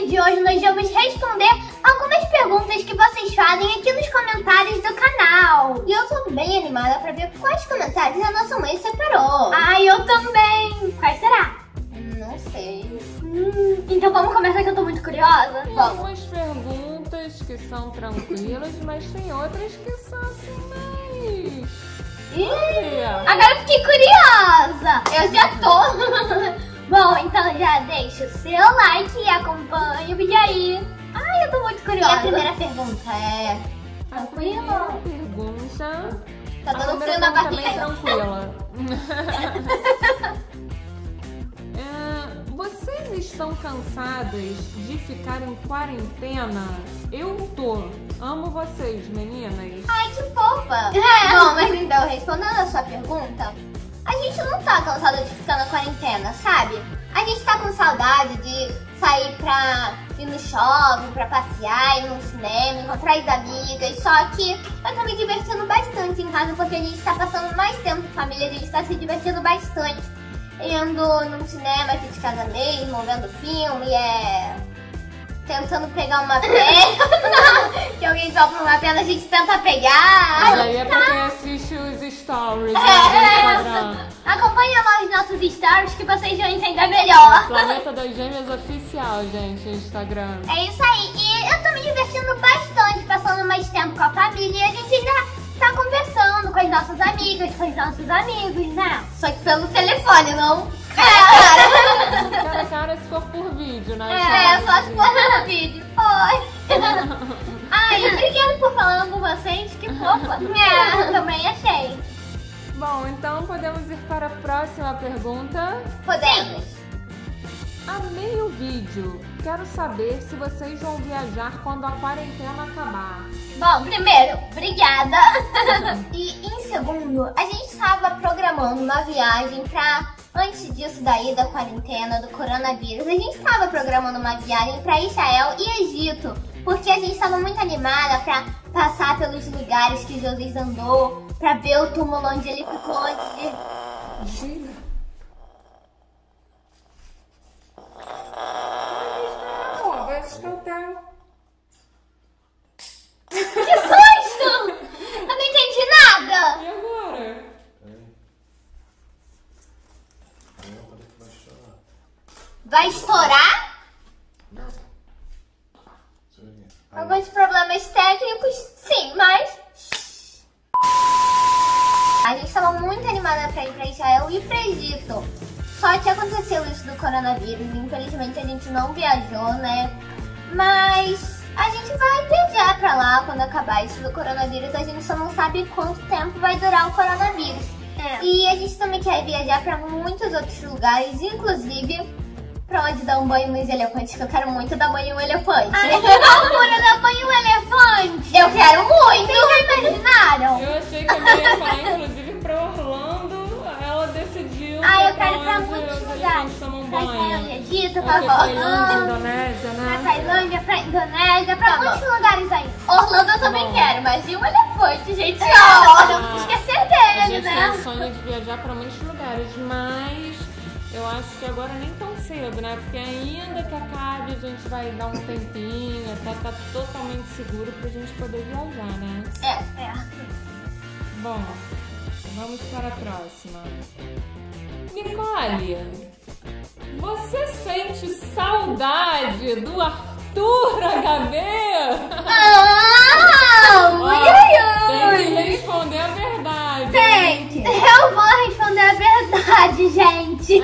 vídeo de hoje nós vamos responder algumas perguntas que vocês fazem aqui nos comentários do canal. E eu tô bem animada pra ver quais comentários a nossa mãe separou. Ai, eu também. Quais será? Não sei. Então vamos começar que eu tô muito curiosa. Tem algumas perguntas que são tranquilas, mas tem outras que são assim mais... Agora eu fiquei curiosa. Eu já tô. Bom, então já deixa o seu like e acompanha o vídeo aí. Ai, eu tô muito curiosa. E a primeira pergunta é... Tranquila? Pergunta... Tá dando frio na barriga. Tranquila. Vocês estão cansadas de ficar em quarentena? Eu tô. Amo vocês, meninas. Ai, que fofa. Bom, mas então, respondendo a sua pergunta, a gente não tá cansada de ficar na quarentena, sabe? A gente tá com saudade de sair pra ir no shopping, pra passear, ir no cinema, encontrar as amigas. Só que eu tô me divertindo bastante em casa porque a gente tá passando mais tempo com família, a gente tá se divertindo bastante. Indo num cinema aqui de casa mesmo, vendo filme, tentando pegar uma perna. Que alguém sopra uma perna, a gente tenta pegar. Mas aí é pra quem assiste os stories do Instagram. Acompanha lá os nossos stories que vocês vão entender melhor. Planeta das Gêmeas Oficial, gente, Instagram. É isso aí. E eu tô me divertindo bastante, passando mais tempo com a família. E a gente já tá conversando com as nossas amigas, com os nossos amigos, né? Só que pelo telefone, não cara a cara. Cara a cara se for por vídeo, né? Só se for por vídeo. Oi. Ai, obrigada por falando com vocês, que fofa. Eu também achei. Bom, então podemos ir para a próxima pergunta. Podemos. Amei o vídeo. Quero saber se vocês vão viajar quando a quarentena acabar. Bom, primeiro, obrigada. E em segundo, a gente estava programando uma viagem pra... Antes disso daí, da quarentena, do coronavírus, a gente estava programando uma viagem pra Israel e Egito. Porque a gente estava muito animada pra passar pelos lugares que Jesus andou, pra ver o túmulo onde ele ficou antes de... Vai assistir o teu. Que susto! Eu não entendi nada. E agora? Vai estourar? Alguns problemas técnicos, sim, mas... A gente estava muito animada pra ir pra Israel e pra Egito. Só que aconteceu isso do coronavírus, infelizmente a gente não viajou, né? Mas a gente vai viajar pra lá quando acabar isso do coronavírus. A gente só não sabe quanto tempo vai durar o coronavírus. E a gente também quer viajar pra muitos outros lugares, inclusive pra onde dar um banho nos elefantes, que eu quero muito dar banho em um elefante. Ai, que loucura, dar banho em um elefante. Eu quero muito! Vocês já imaginaram? Eu achei que a minha ia falar, inclusive, pra Orlando, ela decidiu. Ai, eu quero ir pra onde muitos os lugares. elefantes tomam Pra banho. Israel e Egito, Pra pra Tailândia, Orlando, Indonésia, pra né? Tailândia, pra Indonésia, pra muitos lugares aí. Orlando eu também Bom. quero, mas e um elefante, gente? Não vamos esquecer A dele, gente né? tem o sonho de viajar pra muitos lugares, mas eu acho que agora nem tão cedo, né? Porque ainda que acabe, a gente vai dar um tempinho até tá totalmente seguro pra gente poder viajar, né? É. Bom, vamos para a próxima. Nicole, você sente saudade do Arthur HB? Tem que responder a verdade. Gente, eu vou responder a verdade, gente.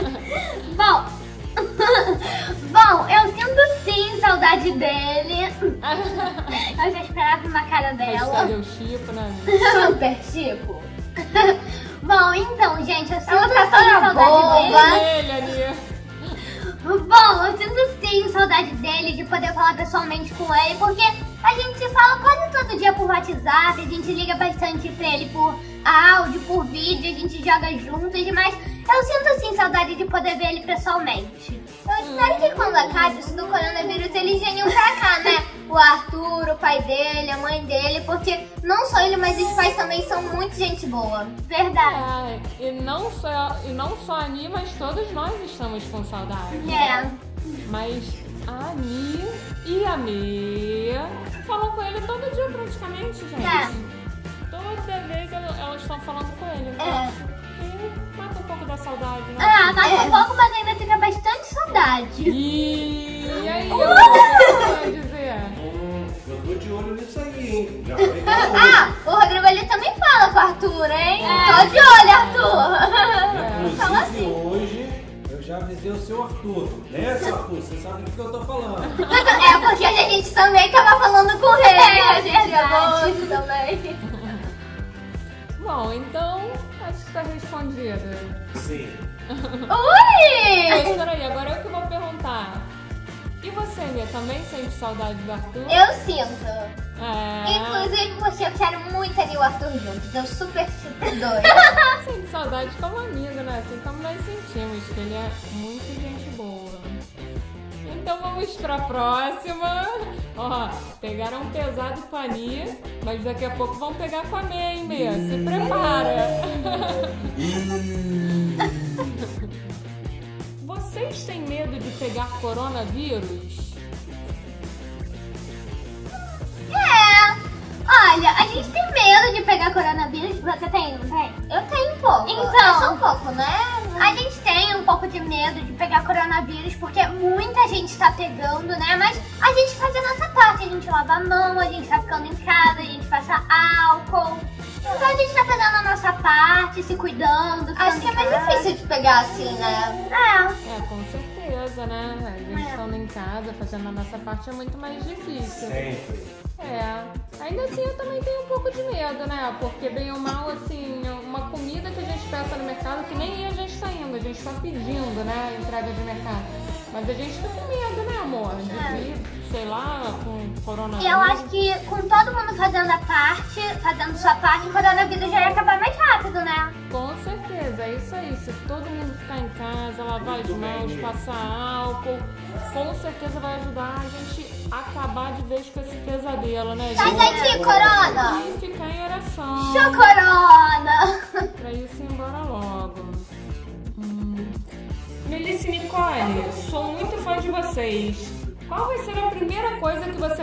Bom, eu sinto sim saudade dele. Eu já esperava uma cara dela. Hashtag eu chipo, né? Super Chico. Bom, então, gente, eu sinto Ela tá sim toda saudade boba. dele. Ele ali. Bom, eu sinto sim saudade dele, de poder falar pessoalmente com ele, porque a gente se fala quase todo dia por WhatsApp, a gente liga bastante pra ele por áudio, por vídeo, a gente joga juntos, mas eu sinto sim saudade de poder ver ele pessoalmente. Eu Espero que quando acabe isso do coronavírus eles venham pra cá, né? O Arthur, o pai dele, a mãe dele, porque não só ele, mas os pais também são muito gente boa. Verdade. E não só a Ani, mas todos nós estamos com saudade. Mas a Ani e a Mia falam com ele todo dia praticamente, gente. Toda vez elas estão falando com ele. Então, mata um pouco da saudade, né? Mata um pouco, mas ainda fica bastante saudade. E aí, o que você vai dizer? Eu tô de olho nisso aí, hein? Já falei o Rodrigo ele também fala com o Arthur, hein? Tô de olho, Arthur. Inclusive, hoje eu já avisei o seu Arthur. Né, seu Arthur? Você sabe do que eu tô falando. É porque a gente também tava falando com ele. A gente é muito também. Bom, então acho que tá respondido. Sim. Ui! Mas peraí, agora eu que vou perguntar. E você, Mia, também sente saudade do Arthur? Eu sinto. Inclusive porque eu quero muito ter o Arthur junto. Eu super sinto dois. Sente saudade como amigo, né? Assim como nós sentimos, que ele é muito gente boa. Então vamos pra próxima. Ó, pegaram pesado com a Nia, mas daqui a pouco vão pegar com a Mia, hein, Mia? Se prepara. Vocês têm medo de pegar coronavírus? Olha, a gente tem medo de pegar coronavírus. Você tem, não tem? Eu tenho um pouco. Então, é só um pouco, né? A gente tem um pouco de medo de pegar coronavírus porque muita gente tá pegando, né? Mas a gente faz a nossa parte. A gente lava a mão, a gente tá ficando em casa, a gente passa álcool. Então a gente tá fazendo a nossa parte, se cuidando. Acho que é mais difícil de pegar assim, né? Com certeza, né? A gente estando em casa, fazendo a nossa parte é muito mais difícil. Sempre. Ainda assim eu também tenho um pouco de medo, né? Porque bem ou mal, assim, uma comida que a gente peça no mercado, que nem a gente tá indo, a gente tá pedindo, né? Entrega de mercado. Mas a gente tá com medo, né, amor? De vir, sei lá, com coronavírus. Eu acho que com todo mundo fazendo sua parte, o coronavírus já ia acabar mais rápido, né? Com certeza, é isso aí. Se todo mundo ficar em casa, lavar as mãos, passar álcool, com certeza vai ajudar a gente a acabar de vez com esse pesadelo, né, gente? Sai daqui, corona! E ficar em oração. Show corona! Pra isso ir embora logo. Melissa e Nicole, sou muito fã de vocês. Qual vai ser a primeira coisa que vocês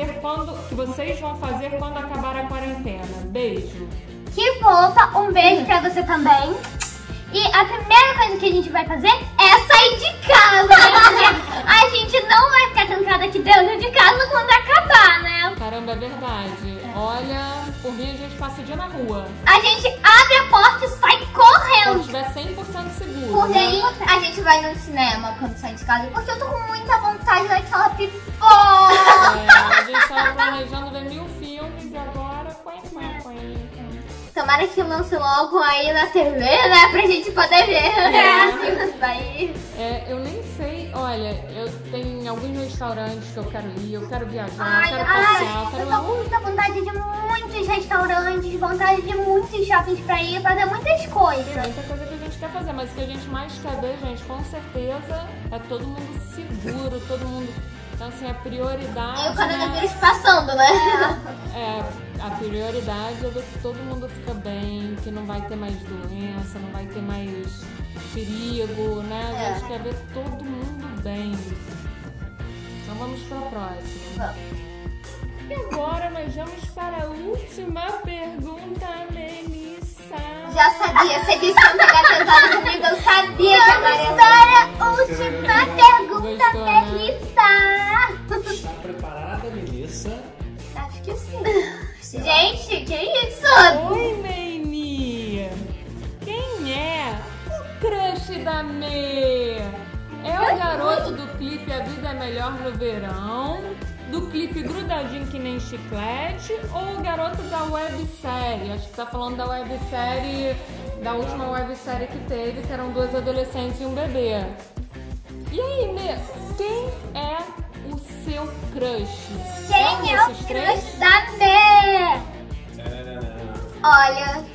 vão fazer quando acabar a quarentena? Beijo. Que fofa, um beijo pra você também. E a primeira coisa que a gente vai fazer é sair de casa, né? Porque a gente não vai ficar trancada aqui dentro de casa quando acabar, né? Caramba, é verdade. Olha, por mim a gente passa o dia na rua. A gente abre a porta e sai Quando correndo. estiver 100% seguro. Porque né? aí a gente vai no cinema quando sai de casa. Porque eu tô com muita vontade daquela pipoca. A gente tava planejando ver 1000 filmes e agora... Tomara que lance logo aí na TV, né? Pra gente poder ver. Eu nem sei, olha, eu tenho alguns restaurantes que eu quero ir, eu quero viajar, eu quero passear, eu tô com muita vontade de muitos restaurantes, vontade de muitos shoppings pra ir, fazer muitas coisas. Muita coisa que a gente quer fazer, mas o que a gente mais quer ver, gente, com certeza, é todo mundo seguro, todo mundo... Então, assim, a prioridade... E o coronavírus passando, né? A prioridade é ver que todo mundo fica bem, que não vai ter mais doença, não vai ter mais perigo, né? A gente quer ver todo mundo bem. Então vamos para a próxima. E agora nós vamos para a última pergunta, Melissa. Já sabia, você disse que não pegar pesado comigo, eu sabia que agora ia Para a última pergunta, Gostou, né? Melissa. Está preparada, Melissa? Acho que sim. Gente, que isso? Oi, Meini! Quem é o crush da Mê? É o garoto do clipe A Vida é Melhor no Verão, do clipe Grudadinho que nem chiclete, ou o garoto da websérie? Acho que tá falando da websérie, da última websérie que teve, que eram 2 adolescentes e um bebê. E aí, Mê, quem é o seu crush? Quem é o crush da Mê? Olha,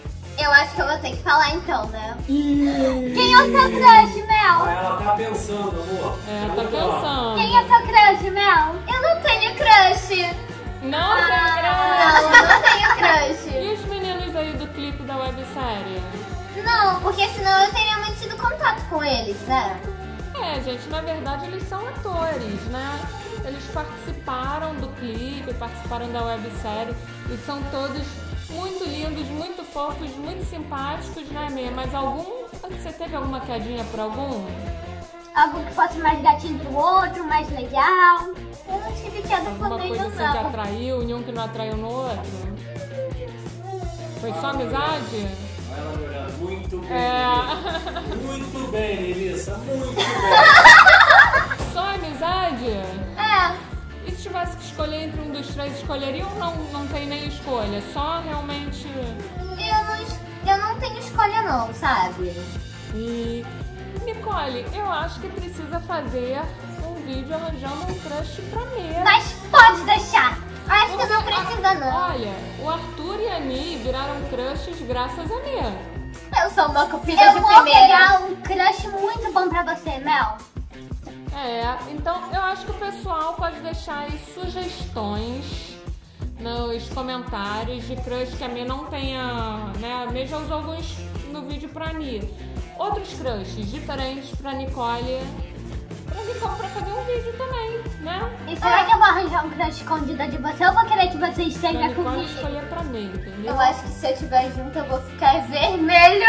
Eu acho que eu vou ter que falar então, né? Quem é o seu crush, Mel? Ela tá pensando, amor. É, tá pensando. Quem é o seu crush, Mel? Eu não tenho crush. Não tem Não, graça. eu não tenho crush. E os meninos aí do clipe da websérie? Não, porque senão eu teria mantido contato com eles, né? É, gente, na verdade eles são atores, né? Eles participaram do clipe, participaram da websérie e são todos muito lindos, muito fofos, muito simpáticos, né, Mê? Mas você teve alguma quedinha por algum? Algo que fosse mais gatinho pro outro, mais legal. Eu não tive queda por Alguma coisa nenhum, assim que não. atraiu e um que não atraiu no outro? Foi só amizade? Vai lá, Miranda. Muito bem, É. Melissa. Muito bem, Melissa. Muito bem. Só amizade? É, E se tivesse que escolher entre um dos três, escolheria ou não tem nem escolha? Só realmente... eu não tenho escolha não, sabe? E... Nicole, eu acho que precisa fazer um vídeo arranjando um crush pra mim. Mas pode deixar. Acho que não precisa não. Olha, o Arthur e a Ni viraram crushes graças a mim. Eu sou uma cupida Eu de vou primeira. pegar um crush muito bom pra você, Mel. É, então eu acho que o pessoal pode deixar aí sugestões nos comentários de crush que a Mi não tenha, né? A Mi já usou alguns no vídeo pra Ni. Outros crushes diferentes pra Nicole, pra fazer um vídeo também, né? E será que eu vou arranjar um crush escondido de você ou vou querer que você Pra esteja Nicole comigo? escolher pra mim, entendeu? Eu acho que se eu estiver junto eu vou ficar vermelha.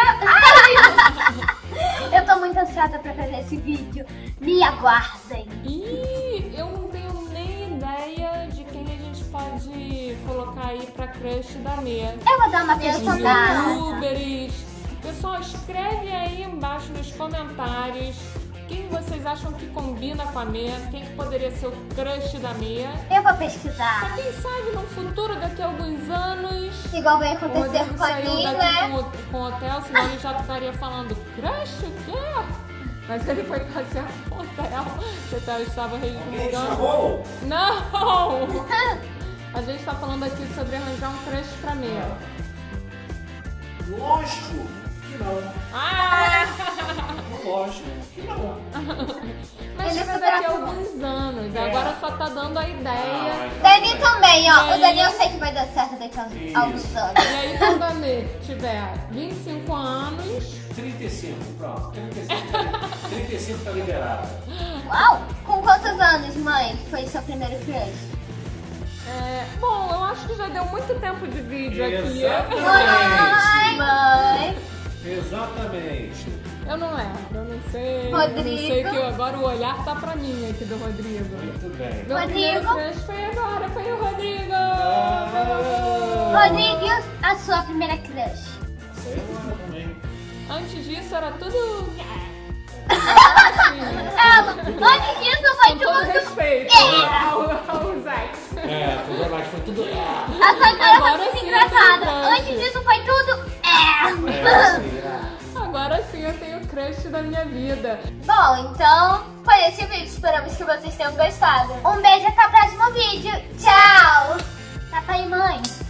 Eu tô muito ansiosa pra fazer esse vídeo. Me aguardem. E eu não tenho nem ideia de quem a gente pode colocar aí pra crush da Mia. Eu vou dar uma Os pesquisada. youtubers. Pessoal, escreve aí embaixo nos comentários quem vocês acham que combina com a Mia, quem que poderia ser o crush da Mia. Eu vou pesquisar. Quem sabe no futuro, daqui a alguns anos, Igual vai o acontecer Rodrigo com a saiu mim, daqui né? com o hotel, senão ele já estaria falando crush, o quê? Mas ele foi passear com o hotel, o hotel estava Quem resmungando. chamou? Não! A gente tá falando aqui sobre arranjar um crush pra mim. Lógico que não. Ah! Lógico que não. Mas Ele isso é daqui a super alguns anos. Agora só tá dando a ideia. Dani também, ó. E aí? O Dani eu sei que vai dar certo daqui a alguns anos. E aí quando a Mê tiver 25 anos... 35, pronto. 35 tá liberado. Uau! Com quantos anos, mãe, que foi seu primeiro crush? Bom, eu acho que já deu muito tempo de vídeo aqui. Exatamente. Mãe! Exatamente. Eu não lembro, eu não sei. Rodrigo. Eu não sei que agora o olhar tá pra mim aqui do Rodrigo. Muito bem. Meu primeiro Rodrigo. crush foi agora, foi o Rodrigo. Rodrigo, a sua primeira crush. Isso aí agora também. Antes disso era tudo... Antes disso foi Com todo tudo. respeito aos ex. Tudo mais, foi tudo. A sua cara Agora foi muito sim, engraçada. eu tenho Antes disso foi tudo. Agora sim eu tenho o crush da minha vida. Bom, então foi esse vídeo. Esperamos que vocês tenham gostado. Um beijo, até o próximo vídeo. Tchau! Papai e mãe.